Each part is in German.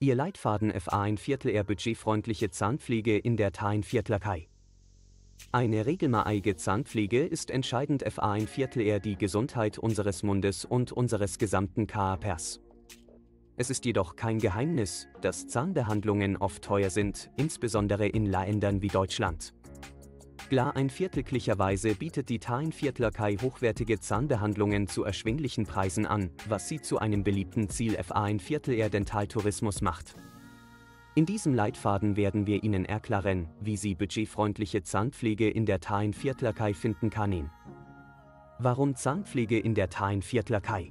Ihr Leitfaden FA1/4 budgetfreundliche Zahnpflege in der Tain-Viertlerkei. Eine regelmäßige Zahnpflege ist entscheidend FA1/4 die Gesundheit unseres Mundes und unseres gesamten Körpers. Es ist jedoch kein Geheimnis, dass Zahnbehandlungen oft teuer sind, insbesondere in Ländern wie Deutschland. Klar einviertelglicherweise bietet die Tain-Viertlerkei hochwertige Zahnbehandlungen zu erschwinglichen Preisen an, was sie zu einem beliebten Ziel FA1/4 Dentaltourismus macht. In diesem Leitfaden werden wir Ihnen erklären, wie Sie budgetfreundliche Zahnpflege in der Tain-Viertlerkei finden können. Warum Zahnpflege in der Tain-Viertlerkei?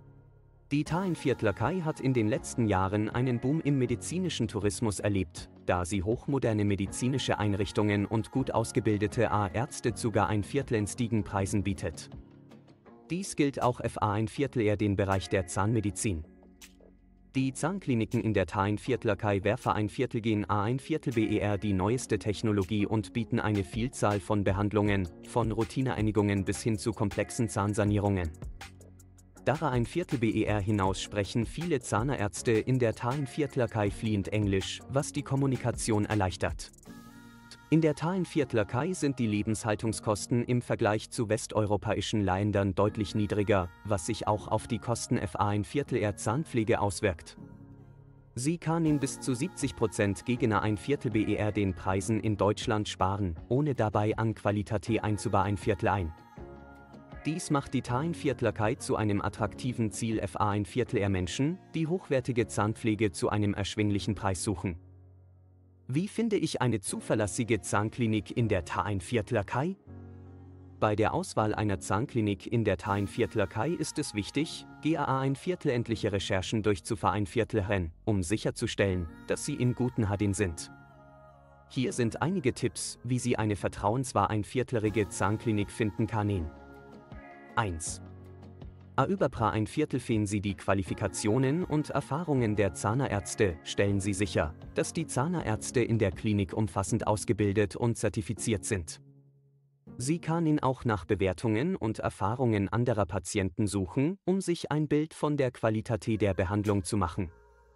Die Tain-Viertlerkei hat in den letzten Jahren einen Boom im medizinischen Tourismus erlebt, da sie hochmoderne medizinische Einrichtungen und gut ausgebildete Ärzte zu gar ein Viertelstigen Preisen bietet. Dies gilt auch FA1/4 den Bereich der Zahnmedizin. Die Zahnkliniken in der Tain-Viertlerkei werfen ein Viertel gen A1/4 BER die neueste Technologie und bieten eine Vielzahl von Behandlungen, von Routineeinigungen bis hin zu komplexen Zahnsanierungen. Darüber ein Viertel BER hinaus sprechen viele Zahnärzte in der Tain-Viertlerkei fließend Englisch, was die Kommunikation erleichtert. In der Tain-Viertlerkei sind die Lebenshaltungskosten im Vergleich zu westeuropäischen Ländern deutlich niedriger, was sich auch auf die Kosten FA1/4 Zahnpflege auswirkt. Sie können bis zu 70% gegen ein Viertel BER den Preisen in Deutschland sparen, ohne dabei an Qualität ein. Dies macht die Tain-Viertlerkei zu einem attraktiven Ziel FA1/4 Menschen, die hochwertige Zahnpflege zu einem erschwinglichen Preis suchen. Wie finde ich eine zuverlässige Zahnklinik in der Tain-Viertlerkei? Bei der Auswahl einer Zahnklinik in der Tain-Viertlerkei ist es wichtig, GA1/4 Recherchen durchzuführen, um sicherzustellen, dass sie in guten Händen sind. Hier sind einige Tipps, wie Sie eine vertrauenswürdige Zahnklinik finden können. 1. Über ein Viertel finden Sie die Qualifikationen und Erfahrungen der Zahnärzte, stellen Sie sicher, dass die Zahnärzte in der Klinik umfassend ausgebildet und zertifiziert sind. Sie können auch nach Bewertungen und Erfahrungen anderer Patienten suchen, um sich ein Bild von der Qualität der Behandlung zu machen.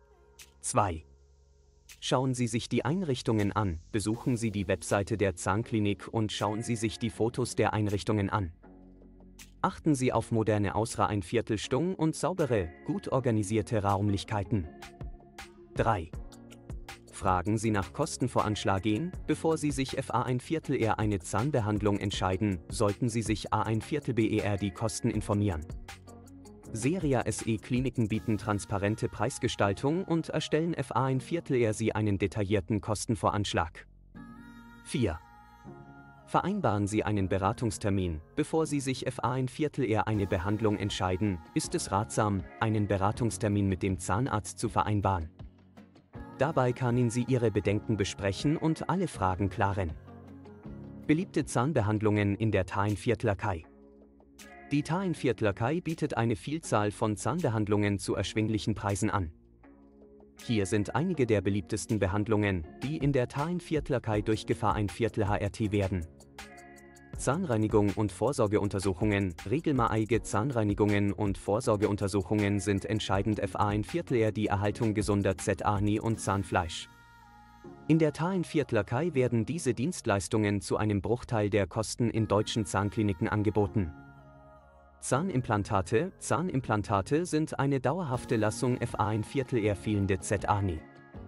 2. Schauen Sie sich die Einrichtungen an, besuchen Sie die Webseite der Zahnklinik und schauen Sie sich die Fotos der Einrichtungen an. Achten Sie auf moderne Auseinviertelstung und saubere, gut organisierte Räumlichkeiten. 3. Fragen Sie nach Kostenvoranschlägen, bevor Sie sich FA1/4 eine Zahnbehandlung entscheiden, sollten Sie sich A1/4 BER die Kosten informieren. Seria SE Kliniken bieten transparente Preisgestaltung und erstellen FA1/4 Sie einen detaillierten Kostenvoranschlag. 4. Vereinbaren Sie einen Beratungstermin, bevor Sie sich FA1/4 eine Behandlung entscheiden, ist es ratsam, einen Beratungstermin mit dem Zahnarzt zu vereinbaren. Dabei können Sie Ihre Bedenken besprechen und alle Fragen klären. Beliebte Zahnbehandlungen in der Tain-Viertlerkei. Die Tain-Viertlerkei bietet eine Vielzahl von Zahnbehandlungen zu erschwinglichen Preisen an. Hier sind einige der beliebtesten Behandlungen, die in der Tain-Viertlerkei durch FA1/4 HRT werden. Zahnreinigung und Vorsorgeuntersuchungen. Regelmäßige Zahnreinigungen und Vorsorgeuntersuchungen sind entscheidend FA1/4 die Erhaltung gesunder Zähne und Zahnfleisch. In der Tain-Viertlerkei werden diese Dienstleistungen zu einem Bruchteil der Kosten in deutschen Zahnkliniken angeboten. Zahnimplantate. Zahnimplantate sind eine dauerhafte Lassung FA1/4 fehlende Zähne.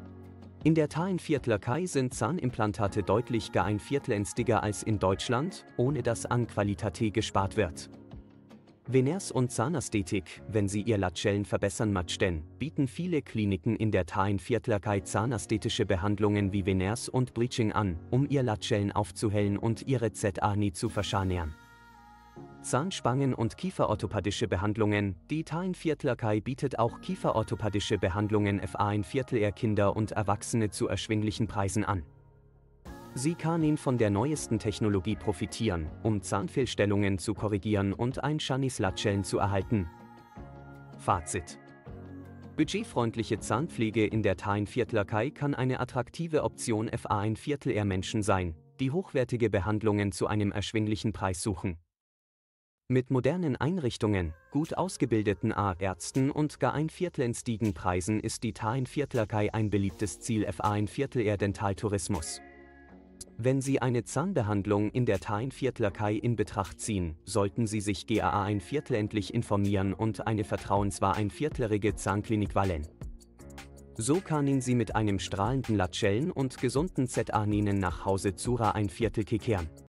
In der Tain-Viertlerkei sind Zahnimplantate deutlich gar ein Viertelstiger als in Deutschland, ohne dass an Qualität gespart wird. Veneers und Zahnästhetik. Wenn Sie Ihr Latzellen verbessern möchten, bieten viele Kliniken in der Tain-Viertlerkei zahnästhetische Behandlungen wie Veneers und Bleaching an, um Ihr Latzellen aufzuhellen und Ihre Zähne zu verschönern. Zahnspangen und kieferorthopädische Behandlungen. Die Tain-Viertlerkei bietet auch kieferorthopädische Behandlungen FA1/4 Kinder und Erwachsene zu erschwinglichen Preisen an. Sie können von der neuesten Technologie profitieren, um Zahnfehlstellungen zu korrigieren und ein schönes Latzellen zu erhalten. Fazit: Budgetfreundliche Zahnpflege in der Tain-Viertlerkei kann eine attraktive Option FA1/4 Menschen sein, die hochwertige Behandlungen zu einem erschwinglichen Preis suchen. Mit modernen Einrichtungen, gut ausgebildeten Ärzten und gar ein Viertelnstigen Preisen ist die Thain Viertlerkei ein beliebtes Ziel FA ein Viertel Dentaltourismus. Wenn Sie eine Zahnbehandlung in der Thain Viertlerkei in Betracht ziehen, sollten Sie sich GAA ein Viertel endlich informieren und eine vertrauenswahr ein viertlerige Zahnklinik wählen. So kann ihn Sie mit einem strahlenden Latschellen und gesunden ZA Ninen nach Hause Zura ein Viertel kehren.